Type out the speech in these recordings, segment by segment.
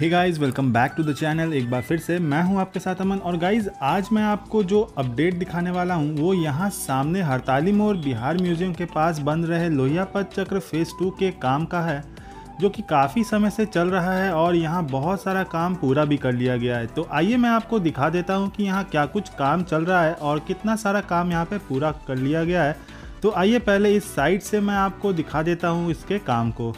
Hey guys, welcome back to the channel. एक बार फिर से मैं हूं आपके साथ अमन। और गाइस आज मैं आपको जो अपडेट दिखाने वाला हूं वो यहां सामने हड़ताली मोड़ बिहार म्यूजियम के पास बन रहे लोहिया पथ चक्र फेज़ 2 के काम का है, जो कि काफ़ी समय से चल रहा है और यहाँ बहुत सारा काम पूरा भी कर लिया गया है। तो आइए मैं आपको दिखा देता हूँ कि यहाँ क्या कुछ काम चल रहा है और कितना सारा काम यहाँ पे पूरा कर लिया गया है। तो आइए पहले इस साइड से मैं आपको दिखा देता हूँ इसके काम को।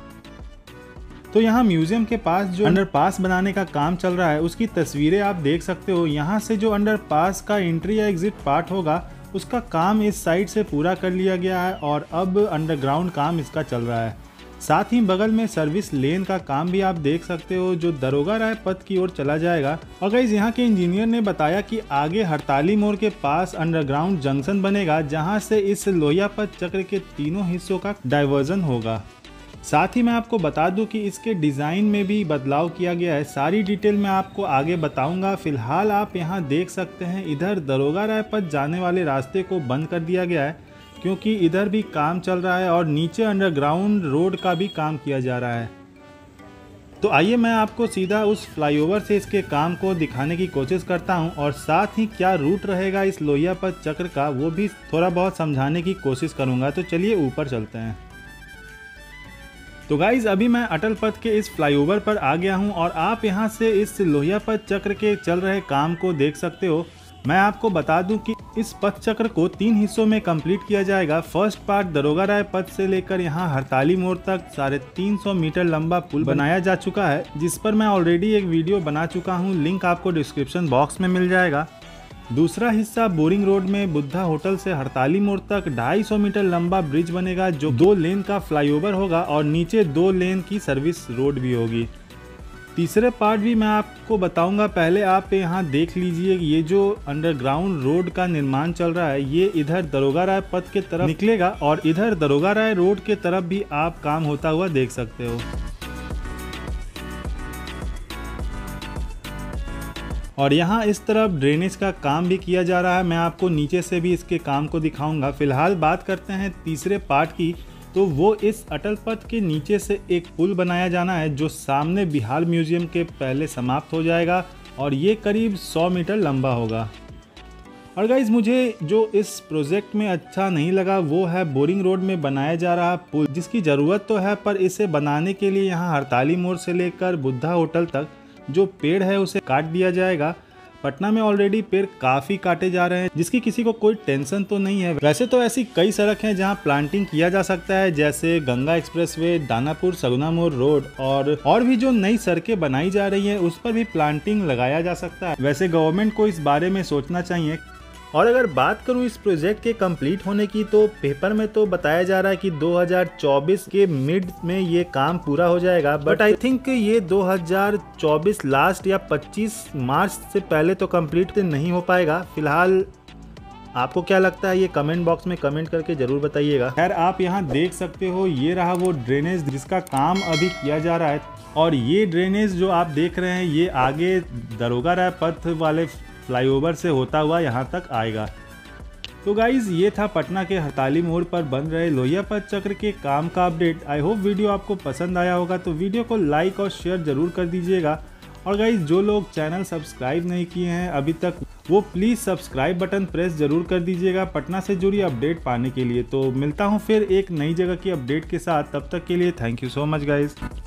तो यहाँ म्यूजियम के पास जो अंडरपास बनाने का काम चल रहा है उसकी तस्वीरें आप देख सकते हो। यहाँ से जो अंडरपास का एंट्री या एग्जिट पार्ट होगा उसका काम इस साइड से पूरा कर लिया गया है और अब अंडरग्राउंड काम इसका चल रहा है। साथ ही बगल में सर्विस लेन का काम भी आप देख सकते हो जो दरोगा राय पथ की ओर चला जाएगा। और गाइस यहाँ के इंजीनियर ने बताया कि आगे हड़ताली मोड़ के पास अंडरग्राउंड जंक्शन बनेगा जहाँ से इस लोहिया पथ चक्र के तीनों हिस्सों का डाइवर्जन होगा। साथ ही मैं आपको बता दूं कि इसके डिज़ाइन में भी बदलाव किया गया है। सारी डिटेल मैं आपको आगे बताऊंगा। फिलहाल आप यहां देख सकते हैं इधर दरोगा राय पथ जाने वाले रास्ते को बंद कर दिया गया है क्योंकि इधर भी काम चल रहा है और नीचे अंडरग्राउंड रोड का भी काम किया जा रहा है। तो आइए मैं आपको सीधा उस फ्लाईओवर से इसके काम को दिखाने की कोशिश करता हूं और साथ ही क्या रूट रहेगा इस लोहिया पथ चक्र का वो भी थोड़ा बहुत समझाने की कोशिश करूँगा। तो चलिए ऊपर चलते हैं। तो गाइज अभी मैं अटल पथ के इस फ्लाईओवर पर आ गया हूं और आप यहां से इस लोहिया पथ चक्र के चल रहे काम को देख सकते हो। मैं आपको बता दूं कि इस पथ चक्र को 3 हिस्सों में कंप्लीट किया जाएगा। फर्स्ट पार्ट दरोगा राय पथ से लेकर यहां हड़ताली मोड़ तक 350 मीटर लंबा पुल बनाया जा चुका है, जिस पर मैं ऑलरेडी एक वीडियो बना चुका हूं। लिंक आपको डिस्क्रिप्शन बॉक्स में मिल जाएगा। दूसरा हिस्सा बोरिंग रोड में बुद्धा होटल से हड़ताली मोड़ तक 250 मीटर लंबा ब्रिज बनेगा जो 2 लेन का फ्लाईओवर होगा और नीचे 2 लेन की सर्विस रोड भी होगी। तीसरे पार्ट भी मैं आपको बताऊंगा। पहले आप यहां देख लीजिए ये जो अंडरग्राउंड रोड का निर्माण चल रहा है ये इधर दरोगा राय पथ के तरफ निकलेगा और इधर दरोगा राय रोड के तरफ भी आप काम होता हुआ देख सकते हो। और यहाँ इस तरफ ड्रेनेज का काम भी किया जा रहा है। मैं आपको नीचे से भी इसके काम को दिखाऊंगा। फिलहाल बात करते हैं तीसरे पार्ट की। तो वो इस अटल पथ के नीचे से एक पुल बनाया जाना है जो सामने बिहार म्यूजियम के पहले समाप्त हो जाएगा और ये करीब 100 मीटर लंबा होगा। और गाइज मुझे जो इस प्रोजेक्ट में अच्छा नहीं लगा वो है बोरिंग रोड में बनाया जा रहा पुल, जिसकी ज़रूरत तो है पर इसे बनाने के लिए यहाँ हड़ताली मोड़ से लेकर बुद्धा होटल तक जो पेड़ है उसे काट दिया जाएगा। पटना में ऑलरेडी पेड़ काफ़ी काटे जा रहे हैं जिसकी किसी को कोई टेंशन तो नहीं है। वैसे तो ऐसी कई सड़क हैं जहां प्लांटिंग किया जा सकता है, जैसे गंगा एक्सप्रेसवे, दानापुर सगुना मोड़ रोड और भी जो नई सड़कें बनाई जा रही हैं उस पर भी प्लांटिंग लगाया जा सकता है। वैसे गवर्नमेंट को इस बारे में सोचना चाहिए। और अगर बात करूं इस प्रोजेक्ट के कंप्लीट होने की तो पेपर में तो बताया जा रहा है कि 2024 के मिड में ये काम पूरा हो जाएगा, बट आई थिंक ये 2024 लास्ट या 25 मार्च से पहले तो कंप्लीट नहीं हो पाएगा। फिलहाल आपको क्या लगता है ये कमेंट बॉक्स में कमेंट करके जरूर बताइएगा। खैर आप यहाँ देख सकते हो ये रहा वो ड्रेनेज जिसका काम अभी किया जा रहा है और ये ड्रेनेज जो आप देख रहे हैं ये आगे दरोगा राय पथ वाले फ्लाईओवर से होता हुआ यहाँ तक आएगा। तो गाइज ये था पटना के हड़ताली मोड़ पर बन रहे लोहिया पथ चक्र के काम का अपडेट। आई होप वीडियो आपको पसंद आया होगा, तो वीडियो को लाइक और शेयर जरूर कर दीजिएगा। और गाइज जो लोग चैनल सब्सक्राइब नहीं किए हैं अभी तक वो प्लीज़ सब्सक्राइब बटन प्रेस जरूर कर दीजिएगा पटना से जुड़ी अपडेट पाने के लिए। तो मिलता हूँ फिर एक नई जगह की अपडेट के साथ, तब तक के लिए thank you so much guys.